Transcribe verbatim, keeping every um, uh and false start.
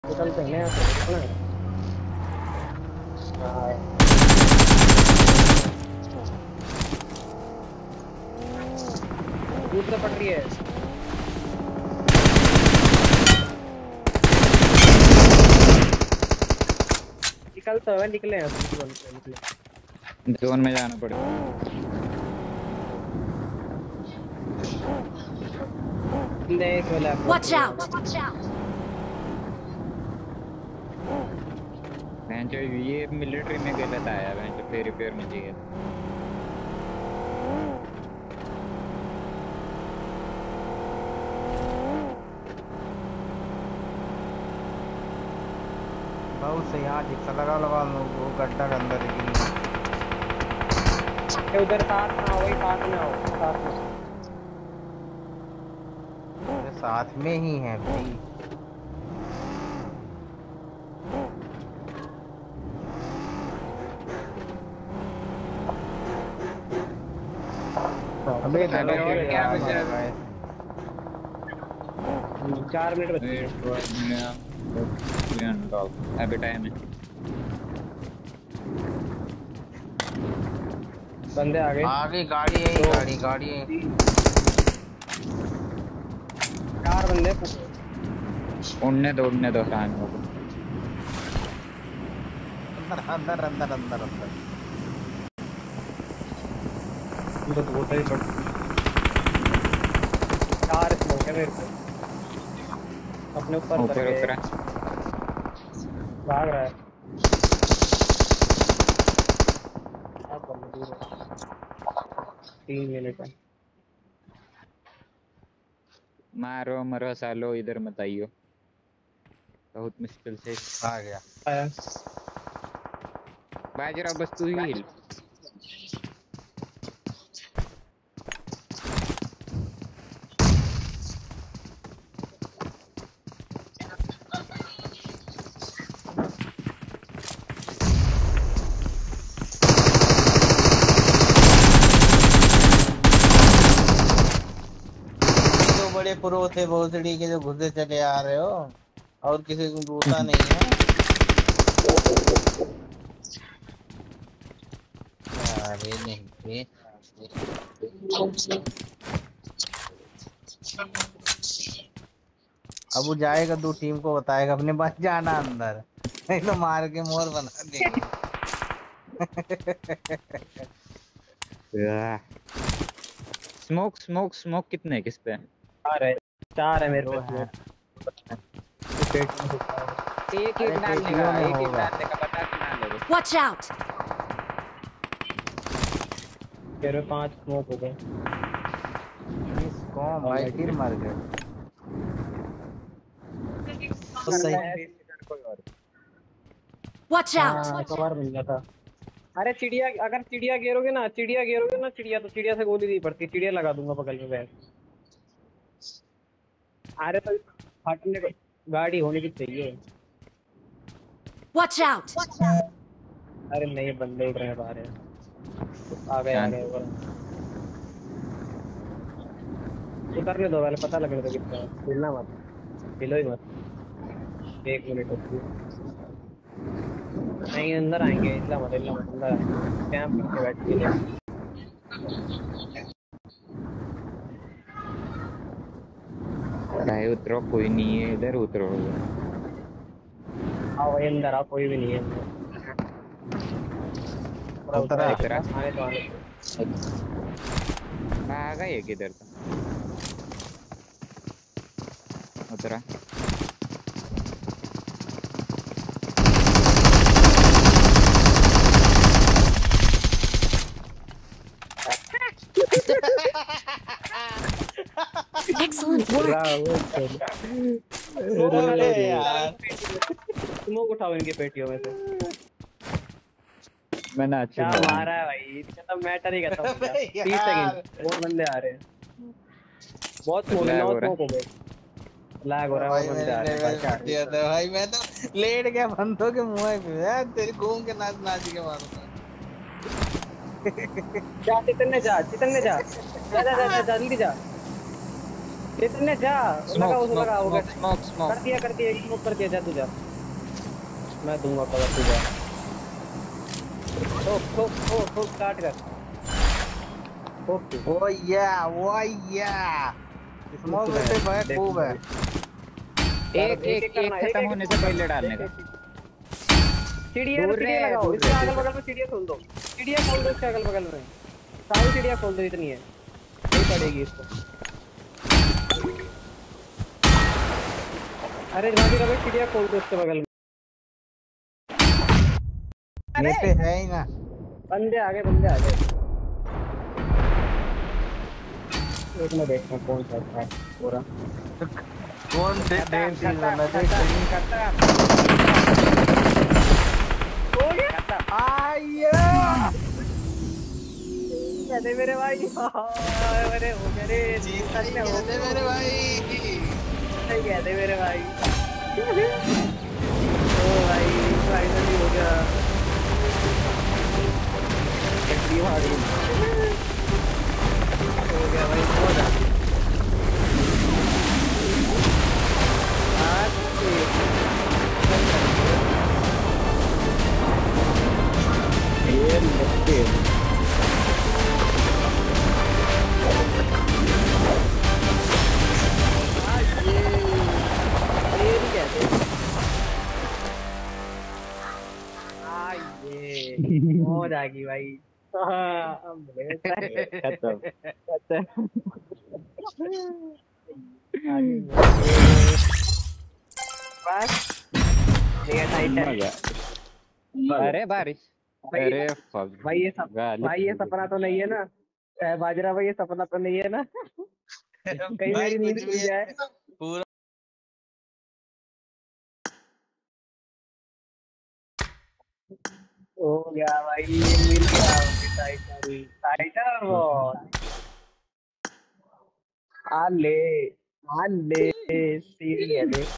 निकलते हैं यहाँ से ना। हाँ, दूसरा पड़ रही है। निकलता है, निकले हैं निकले। जोन में जाना पड़ेगा। Watch out! Watch out! जो ये मिलिट्री में गलत आया है जो फिर रिपेयर में चाहिए। बहुत से यहाँ जिक्सा लगा लगा वो गड्ढा के अंदर ही उधर साथ में आओ, वही साथ में आओ, साथ में साथ में ही है भाई। अबे और क्या बचा है? चार मिनट बचे अभी टाइम है। बंदे आ गए। आगे गाड़ी है, गाड़ी गाड़ी है। चार बंदे उड़ने दो उड़ने दो टाइम हो। अंदर अंदर अंदर अंदर तो वो सही पड़। चार स्मोक है मेरे को। अपने ऊपर ऊपर ऊपर भाग रहा है। तीन मिनट है। मारो मरो सालो इधर मत आइयो। बहुत मुश्किल से आ गया। आया बाजरा बस तू ही हिल। बड़े प्रो थे भोसड़ी के जो घुसे चले आ रहे हो और किसी को रोता नहीं है। अरे नहीं थे। अब वो जाएगा दो टीम को बताएगा अपने पास जाना अंदर, नहीं तो मार के मोर बना देंगे। स्मोक स्मोक स्मोक कितने किस पे? चार है, चार है मेरे पास। एक एक डालने का, एक एक डालने का बता के ना ले। Watch out! मेरे पांच स्मोक हो गए। इसको भाई तीन मार गए। Watch out! कवर मिल गया था। अरे चिड़िया, अगर चिड़िया गिरोगे ना, चिड़िया गिरोगे ना, चिड़िया तो चिड़िया से गोली नहीं पड़ती। चिड़िया लगा दूंगा बगल में बैठ। अरे तो फटने को गाड़ी होने की चाहिए। Watch out! अरे नहीं, बंदे उड़ रहे हैं बाहर। आ गए आ गए ऊपर। उतरने दो पहले, पता लगने दो कितना है। हिलना मत, हिलो ही मत। एक मिनट नहीं, अंदर आएंगे। हिलना मत, हिलना मत, अंदर आएंगे। कैंप करके बैठ के भाई उतरो, कोई नहीं है इधर, उतरो। हाँ वही अंदर आओ, कोई भी नहीं है उतरा उतरा। आने तो आने आ गए किधर तो उतरा। Excellent work! स्मोक उठाओ इनके पेटियों में से। मैंने अच्छा क्या मारा है भाई, इसका तो मैटर ही खत्म हो गया। तीस सेकंड और बंदे आ रहे हैं। बहुत स्मोक है, नौ स्मोक हो गए। लैग हो रहा है, और बंदे आ रहे हैं भाई। मैं तो लेट गया बंदों के मुंह पे, तेरी घूम के नाच नाच के मारूंगा। जा चितन ने जा, चितन ने जा, जा जा जा जल्दी जा। चैतन्य जा लगा उस लगा हो गया स्मोक स्मोक कर दिया कर दिया स्मोक कर दिया जा तू जा मैं दूंगा कवर तू जा ठोक ठोक ठोक ठोक स्टार्ट कर ठोक तू ओ या ओ या स्मोक में से भाई खूब है एक एक एक खत्म होने से पहले डालने का सीढ़ियां दूर सीढ़ियां रहे, लगाओ दूर इसके रहे, अगल दूर बगल में सीढ़ियां खोल दो सीढ़ियां खोल दो इसके अगल बगल में सारी सीढ़ियां खोल दो इतनी है नहीं पड़ेगी इसको अरे भाभी रवि सीढ़ियां खोल दो इसके बगल में ये पे है ही ना बंदे आगे बंदे आगे एक में देखना कौन सा था पूरा कौन से डेन सीन वाला देख खत्म हो गया आया अरे मेरे भाई अरे हो गया रे जीत गए मेरे भाई सही कहते मेरे भाई ओ भाई फाइनली हो गया कट्टी भाड़ी हो गया भाई बहुत आज ये मुश्किल हो जाएगी भाई खत्म खत्म बस ये टाइट है अरे बारिश अरे भाई ये सब भाई ये सपना तो नहीं है ना बाजरा भाई ये सपना तो नहीं है ना कहीं मेरी नींद खुल जाए पूरा हो गया भाई मिल गया टाइटर टाइटर वो आले आले सीरियल